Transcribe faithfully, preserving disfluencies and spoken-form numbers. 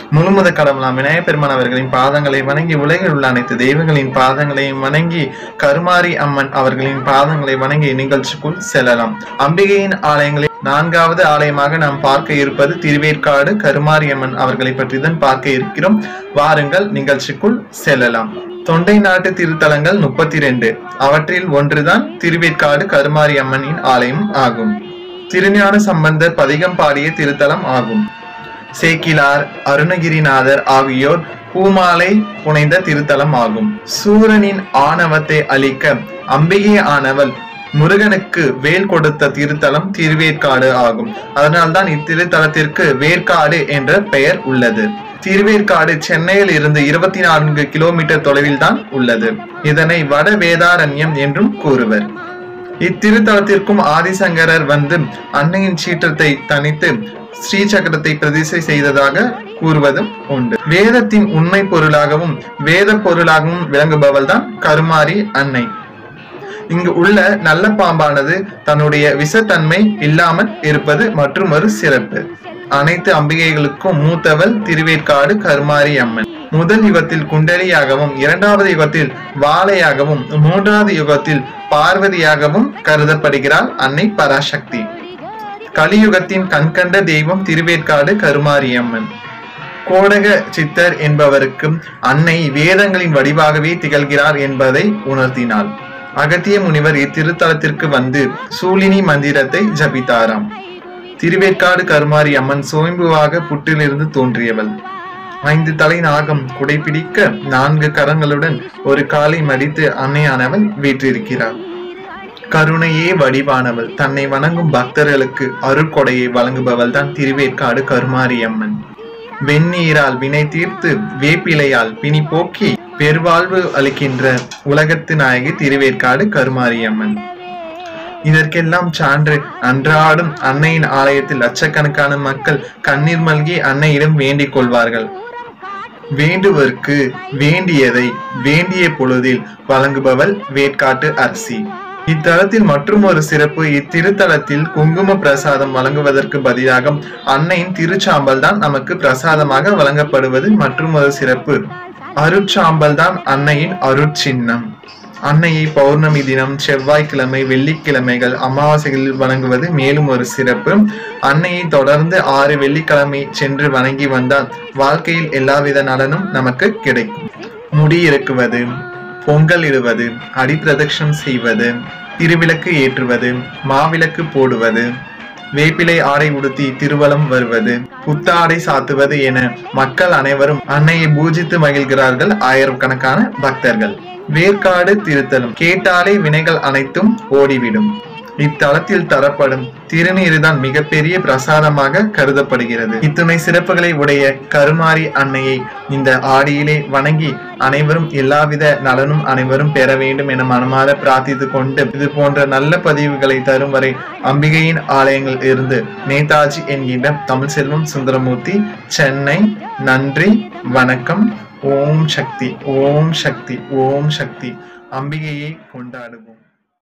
முழுமுத கடவுளாம் விநாயகப் பெருமான் அவர்களின் பாதங்களை வணங்கி உலகில் உள்ள அனைத்து தெய்வங்களின் பாதங்களையும் வணங்கி கருமாரி அம்மன் அவர்களின் பாதங்களை வணங்கி நிகழ்ச்சிக்குள் செல்லலாம். அம்பிகையின் ஆலயங்களில் நான்காவது ஆலயமாக நாம் பார்க்க இருப்பது திருவேற்காடு கருமாரி அம்மன் அவர்களை பற்றி தான் பார்க்க இருக்கிறோம். வாருங்கள் நிகழ்ச்சிக்குள் செல்லலாம். தொண்டை நாட்டு திருத்தலங்கள் முப்பத்தி இரண்டு, அவற்றில் ஒன்றுதான் திருவேற்காடு கருமாரி அம்மனின் ஆலயம் ஆகும். திருஞான சம்பந்தர் பதிகம் பாடிய திருத்தலம் ஆகும். சேக்கிலார், அருணகிரிநாதர் ஆகியோர் பூமாலை புனைந்த திருத்தலம் ஆகும். சூரனின் ஆணவத்தை அழிக்க அம்பிகை ஆனவள் முருகனுக்கு வேல் கொடுத்த திருத்தலம் திருவேற்காடு ஆகும். அதனால்தான் இத்திருத்தலத்திற்கு வேற்காடு என்ற பெயர் உள்ளது. திருவேற்காடு சென்னையில் இருந்து இருபத்தி நான்கு கிலோமீட்டர் தொலைவில் தான் உள்ளது. இதனை வட வேதாரண்யம் என்றும் கூறுவர். இத்திருத்தலத்திற்கும் ஆதிசங்கரர் வந்து அன்னையின் சீற்றத்தை தனித்து ஸ்ரீ சக்கரத்தை பிரதிஷ்டை செய்ததாக கூறுவதும் உண்டு. வேதத்தின் உண்மை பொருளாகவும் வேத பொருளாகவும் விளங்குபவள் தான் கருமாரி அன்னை. இங்கு உள்ள நல்ல பாம்பானது தன்னுடைய விஷத்தன்மை இல்லாமல் இருப்பது மற்றும் ஒரு சிறப்பு. அனைத்து அம்பிகைகளுக்கும் மூத்தவள் திருவேற்காடு கருமாரி அம்மன். முதல் யுகத்தில் குண்டலியாகவும், இரண்டாவது யுகத்தில் வாழையாகவும், மூன்றாவது யுகத்தில் பார்வதியாகவும் கருதப்படுகிறாள் அன்னை பராசக்தி. கலியுகத்தின் கண்கண்ட தெய்வம் திருவேற்காடு கருமாரி அம்மன். கோடக சித்தர் என்பவருக்கு அன்னை வேதங்களின் வடிவாகவே திகழ்கிறார் என்பதை உணர்த்தினாள். அகத்திய முனிவர் இத்திருத்தலத்திற்கு வந்து சூலினி மந்திரத்தை ஜபித்தாராம். திருவேற்காடு கருமாரி அம்மன் சுயம்புவாக புற்றிலிருந்து தோன்றியவள். ஐந்து தலை நாகம் குடைபிடிக்க நான்கு கரங்களுடன் ஒரு காலை மடித்து அன்னையானவள் வீற்றிருக்கிறார். கருணையே வடிவானவள். தன்னை வணங்கும் பக்தர்களுக்கு அருட்கொடையை வழங்குபவள் தான் திருவேற்காடு கருமாரி அம்மன். வெந்நீரால் வினை தீர்த்து வேப்பிலையால் பிணி போக்கி பெருவாழ்வு அளிக்கின்ற உலகத்து நாயகி திருவேற்காடு கருமாரி அம்மன். இதற்கெல்லாம் சான்று அன்றாடும் அன்னையின் ஆலயத்தில் லட்சக்கணக்கான மக்கள் கண்ணீர் மல்கி அன்னையிடம் வேண்டிக் கொள்வார்கள். வேண்டுவதற்கு வேண்டியதை வேண்டிய பொழுதில் வழங்குபவள் வேற்காட்டு அரசி. இத்தலத்தில் மற்றும் ஒரு சிறப்பு, இத்திருத்தலத்தில் குங்கும பிரசாதம் வழங்குவதற்கு பதிலாக அன்னையின் திருச்சாம்பல் தான் நமக்கு பிரசாதமாக வழங்கப்படுவது மற்றும் ஒரு சிறப்பு. அருட்சாம்பல் தான் அன்னையின் அருட்சின்னம். அன்னையை பௌர்ணமி தினம், செவ்வாய்க்கிழமை, வெள்ளிக்கிழமைகள், அமாவாசைகளில் வணங்குவது மேலும் ஒரு சிறப்பு. அன்னையை தொடர்ந்து ஆறு வெள்ளிக்கிழமை சென்று வணங்கி வந்தால் வாழ்க்கையில் எல்லாவித நலனும் நமக்கு கிடைக்கும். முடி இறக்குவது, பொங்கல் இடுவது, அடி பிரதட்சணம் செய்வது, திருவிளக்கு ஏற்றுவது, மாவிளக்கு போடுவது, வேப்பிலை ஆடை உடுத்தி திருவலம் வருவது, புத்தாடை சாத்துவது என மக்கள் அனைவரும் அன்னையை பூஜித்து மகிழ்கிறார்கள். ஆயிரக்கணக்கான பக்தர்கள். வேற்காடு திருத்தலம் கேட்டாலே வினைகள் அனைத்தும் ஓடிவிடும். இத்தலத்தில் தரப்படும் திருநீருதான் மிகப்பெரிய பிரசாதமாக கருதப்படுகிறது. இத்துணை சிறப்புகளை உடைய கருமாரி அன்னையை இந்த ஆடியிலே வணங்கி அனைவரும் எல்லாவித நலனும் அனைவரும் பெற வேண்டும் என மனமாற பிரார்த்தித்து கொண்டு, இது போன்ற நல்ல பதிவுகளை தரும் வரை அம்பிகையின் ஆலயங்கள் இருந்து நேதாஜி என்கின்ற தமிழ் செல்வம் சுந்தரமூர்த்தி, சென்னை. நன்றி, வணக்கம். ஓம் சக்தி, ஓம் சக்தி, ஓம் சக்தி. அம்பிகையை கொண்டாடுவோம்.